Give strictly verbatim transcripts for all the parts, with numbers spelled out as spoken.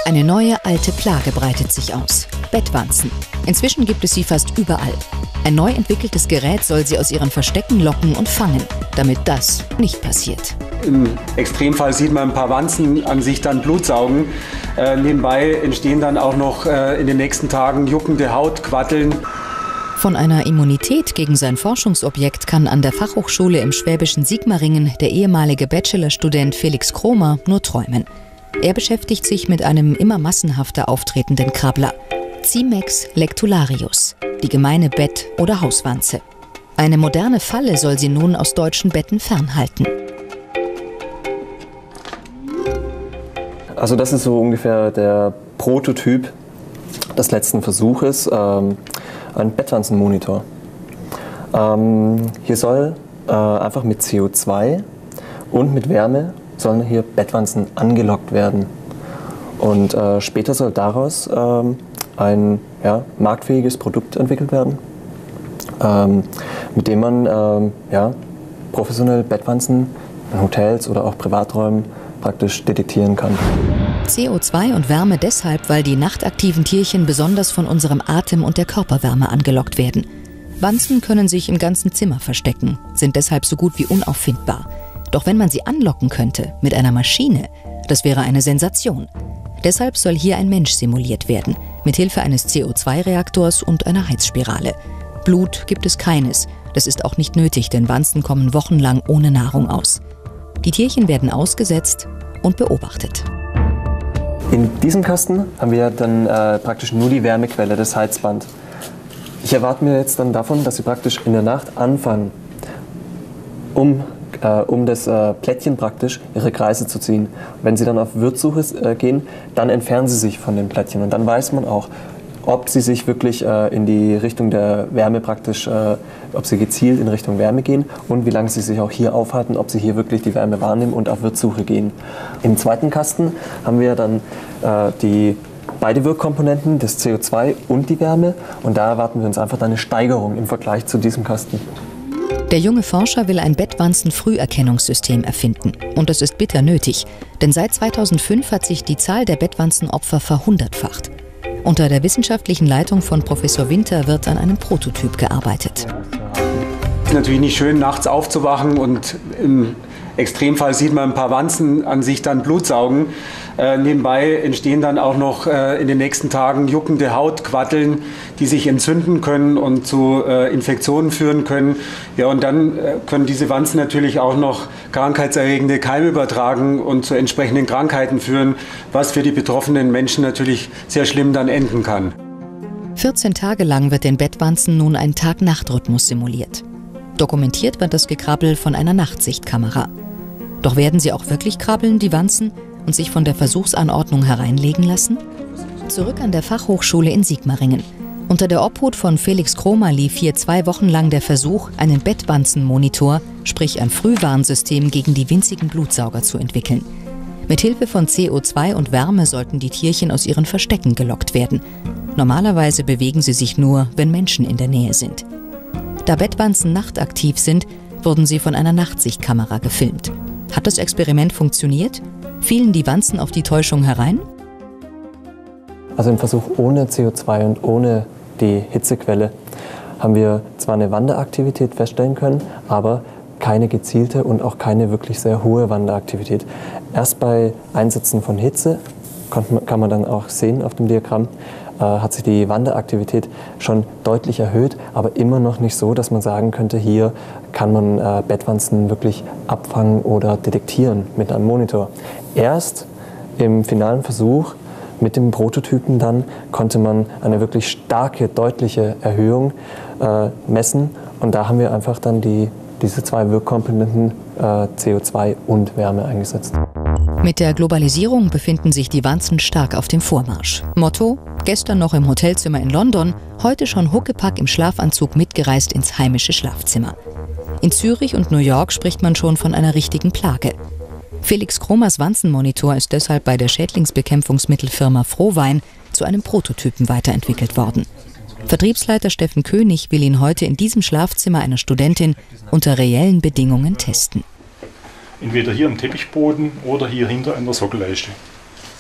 Eine neue alte Plage breitet sich aus. Bettwanzen. Inzwischen gibt es sie fast überall. Ein neu entwickeltes Gerät soll sie aus ihren Verstecken locken und fangen, damit das nicht passiert. Im Extremfall sieht man ein paar Wanzen an sich dann Blut saugen. Äh, nebenbei entstehen dann auch noch äh, in den nächsten Tagen juckende Haut, Quaddeln. Von einer Immunität gegen sein Forschungsobjekt kann an der Fachhochschule im schwäbischen Sigmaringen der ehemalige Bachelorstudent Felix Kromer nur träumen. Er beschäftigt sich mit einem immer massenhafter auftretenden Krabbler. Cimex lectularius, die gemeine Bett- oder Hauswanze. Eine moderne Falle soll sie nun aus deutschen Betten fernhalten. Also das ist so ungefähr der Prototyp des letzten Versuches, ähm, ein Bettwanzenmonitor. Ähm, hier soll äh, einfach mit C O zwei und mit Wärme sollen hier Bettwanzen angelockt werden. Und äh, später soll daraus ähm, ein ja, marktfähiges Produkt entwickelt werden, ähm, mit dem man ähm, ja, professionell Bettwanzen in Hotels oder auch Privaträumen praktisch detektieren kann. C O zwei und Wärme deshalb, weil die nachtaktiven Tierchen besonders von unserem Atem und der Körperwärme angelockt werden. Wanzen können sich im ganzen Zimmer verstecken, sind deshalb so gut wie unauffindbar. Doch wenn man sie anlocken könnte, mit einer Maschine, das wäre eine Sensation. Deshalb soll hier ein Mensch simuliert werden, mit Hilfe eines C O zwei Reaktors und einer Heizspirale. Blut gibt es keines, das ist auch nicht nötig, denn Wanzen kommen wochenlang ohne Nahrung aus. Die Tierchen werden ausgesetzt und beobachtet. In diesem Kasten haben wir dann äh, praktisch nur die Wärmequelle, das Heizband. Ich erwarte mir jetzt dann davon, dass sie praktisch in der Nacht anfangen, um Äh, um das äh, Plättchen praktisch ihre Kreise zu ziehen. Wenn sie dann auf Wirtssuche äh, gehen, dann entfernen sie sich von den Plättchen und dann weiß man auch, ob sie sich wirklich äh, in die Richtung der Wärme praktisch, äh, ob sie gezielt in Richtung Wärme gehen und wie lange sie sich auch hier aufhalten, ob sie hier wirklich die Wärme wahrnehmen und auf Wirtssuche gehen. Im zweiten Kasten haben wir dann äh, die beide Wirkkomponenten, das C O zwei und die Wärme, und da erwarten wir uns einfach eine Steigerung im Vergleich zu diesem Kasten. Der junge Forscher will ein Bettwanzen-Früherkennungssystem erfinden. Und das ist bitter nötig, denn seit zweitausendfünf hat sich die Zahl der Bettwanzenopfer verhundertfacht. Unter der wissenschaftlichen Leitung von Professor Winter wird an einem Prototyp gearbeitet. Es ist natürlich nicht schön, nachts aufzuwachen und im Extremfall sieht man ein paar Wanzen an sich dann Blut saugen. Äh, nebenbei entstehen dann auch noch äh, in den nächsten Tagen juckende Haut, Quaddeln, die sich entzünden können und zu äh, Infektionen führen können. Ja, und dann äh, können diese Wanzen natürlich auch noch krankheitserregende Keime übertragen und zu entsprechenden Krankheiten führen, was für die betroffenen Menschen natürlich sehr schlimm dann enden kann. vierzehn Tage lang wird den Bettwanzen nun ein Tag-Nacht-Rhythmus simuliert. Dokumentiert wird das Gekrabbel von einer Nachtsichtkamera. Doch werden sie auch wirklich krabbeln, die Wanzen, und sich von der Versuchsanordnung hereinlegen lassen? Zurück an der Fachhochschule in Sigmaringen. Unter der Obhut von Felix Kromer lief hier zwei Wochen lang der Versuch, einen Bettwanzenmonitor, sprich ein Frühwarnsystem gegen die winzigen Blutsauger zu entwickeln. Mit Hilfe von C O zwei und Wärme sollten die Tierchen aus ihren Verstecken gelockt werden. Normalerweise bewegen sie sich nur, wenn Menschen in der Nähe sind. Da Bettwanzen nachtaktiv sind, wurden sie von einer Nachtsichtkamera gefilmt. Hat das Experiment funktioniert? Fielen die Wanzen auf die Täuschung herein? Also im Versuch ohne C O zwei und ohne die Hitzequelle haben wir zwar eine Wanderaktivität feststellen können, aber keine gezielte und auch keine wirklich sehr hohe Wanderaktivität. Erst bei Einsätzen von Hitze, kann man dann auch sehen auf dem Diagramm, äh, hat sich die Wanderaktivität schon deutlich erhöht, aber immer noch nicht so, dass man sagen könnte, hier kann man äh, Bettwanzen wirklich abfangen oder detektieren mit einem Monitor. Erst im finalen Versuch mit dem Prototypen dann konnte man eine wirklich starke, deutliche Erhöhung äh, messen, und da haben wir einfach dann die, diese zwei Wirkkomponenten äh, C O zwei und Wärme eingesetzt. Mit der Globalisierung befinden sich die Wanzen stark auf dem Vormarsch. Motto: gestern noch im Hotelzimmer in London, heute schon Huckepack im Schlafanzug mitgereist ins heimische Schlafzimmer. In Zürich und New York spricht man schon von einer richtigen Plage. Felix Kromers Wanzenmonitor ist deshalb bei der Schädlingsbekämpfungsmittelfirma Frohwein zu einem Prototypen weiterentwickelt worden. Vertriebsleiter Steffen König will ihn heute in diesem Schlafzimmer einer Studentin unter reellen Bedingungen testen. Entweder hier am Teppichboden oder hier hinter an der Sockelleiste.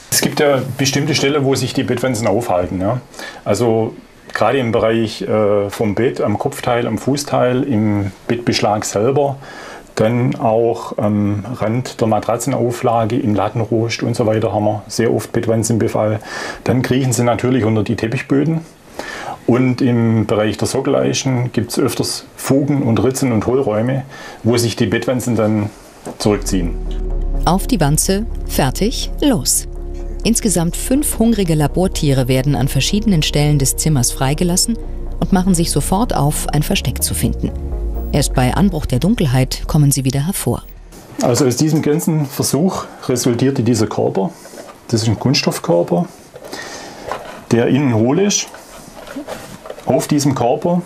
Es gibt ja bestimmte Stellen, wo sich die Bettwanzen aufhalten. Ja? Also gerade im Bereich äh, vom Bett, am Kopfteil, am Fußteil, im Bettbeschlag selber, dann auch am Rand der Matratzenauflage, im Lattenrost und so weiter haben wir sehr oft Bettwanzenbefall. Dann kriechen sie natürlich unter die Teppichböden. Und im Bereich der Sockeleischen gibt es öfters Fugen und Ritzen und Hohlräume, wo sich die Bettwanzen dann zurückziehen. Auf die Wanze, fertig, los! Insgesamt fünf hungrige Labortiere werden an verschiedenen Stellen des Zimmers freigelassen und machen sich sofort auf, ein Versteck zu finden. Erst bei Anbruch der Dunkelheit kommen sie wieder hervor. Also aus diesem ganzen Versuch resultierte dieser Körper. Das ist ein Kunststoffkörper, der innen hohl ist. Auf diesem Körper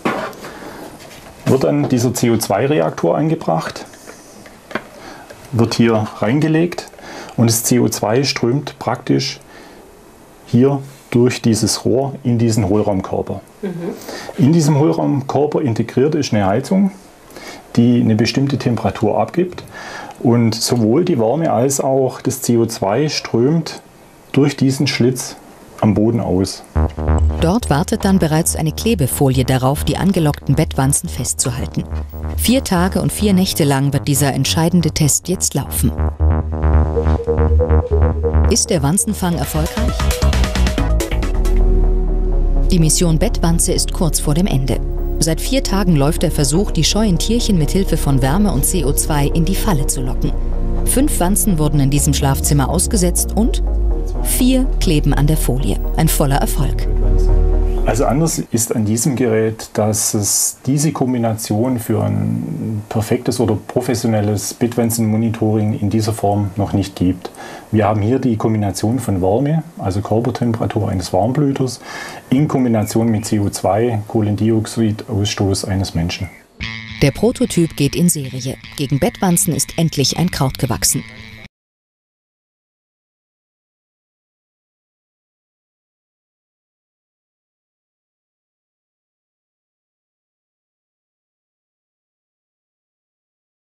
wird dann dieser C O zwei Reaktor angebracht, wird hier reingelegt und das C O zwei strömt praktisch hier durch dieses Rohr in diesen Hohlraumkörper. Mhm. In diesem Hohlraumkörper integriert ist eine Heizung, die eine bestimmte Temperatur abgibt und sowohl die Wärme als auch das C O zwei strömt durch diesen Schlitz am Boden aus. Dort wartet dann bereits eine Klebefolie darauf, die angelockten Bettwanzen festzuhalten. Vier Tage und vier Nächte lang wird dieser entscheidende Test jetzt laufen. Ist der Wanzenfang erfolgreich? Die Mission Bettwanze ist kurz vor dem Ende. Seit vier Tagen läuft der Versuch, die scheuen Tierchen mit Hilfe von Wärme und C O zwei in die Falle zu locken. Fünf Wanzen wurden in diesem Schlafzimmer ausgesetzt und vier kleben an der Folie. Ein voller Erfolg. Also anders ist an diesem Gerät, dass es diese Kombination für ein perfektes oder professionelles Bettwanzenmonitoring in dieser Form noch nicht gibt. Wir haben hier die Kombination von Wärme, also Körpertemperatur eines Warmblüters, in Kombination mit C O zwei, Kohlendioxidausstoß eines Menschen. Der Prototyp geht in Serie. Gegen Bettwanzen ist endlich ein Kraut gewachsen.